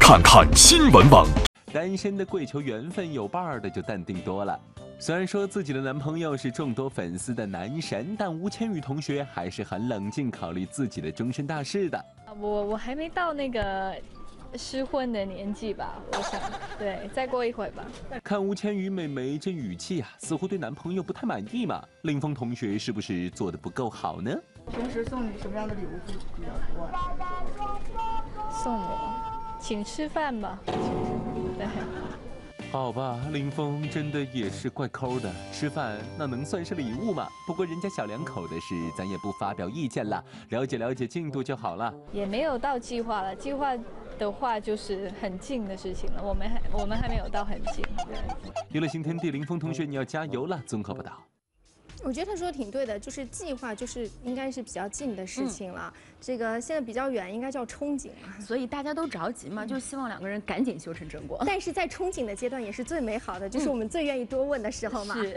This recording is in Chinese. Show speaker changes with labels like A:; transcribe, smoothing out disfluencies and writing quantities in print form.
A: 看看新闻网。
B: 单身的跪求缘分，有伴儿的就淡定多了。虽然说自己的男朋友是众多粉丝的男神，但吴千语同学还是很冷静考虑自己的终身大事的。
C: 我还没到那个适婚的年纪吧，我想，对，再过一会吧。
B: 看吴千语妹妹这语气啊，似乎对男朋友不太满意嘛。林峰同学是不是做得不够好呢？
D: 平时送你什么样的礼物会比较多？
C: 送我，请吃饭吧。对。
B: 好吧，林峰真的也是怪抠的，吃饭那能算是礼物吗？不过人家小两口的事，咱也不发表意见了，了解了解进度就好了。
C: 也没有到计划了，计划的话就是很近的事情了，我们还没有到很近。
B: 娱乐新天地，林峰同学你要加油了！综合报道。
E: 我觉得他说的挺对的，就是计划就是应该是比较近的事情了，这个现在比较远，应该叫憧憬嘛。
F: 所以大家都着急嘛，就希望两个人赶紧修成正果。
E: 但是在憧憬的阶段也是最美好的，就是我们最愿意多问的时候嘛。是。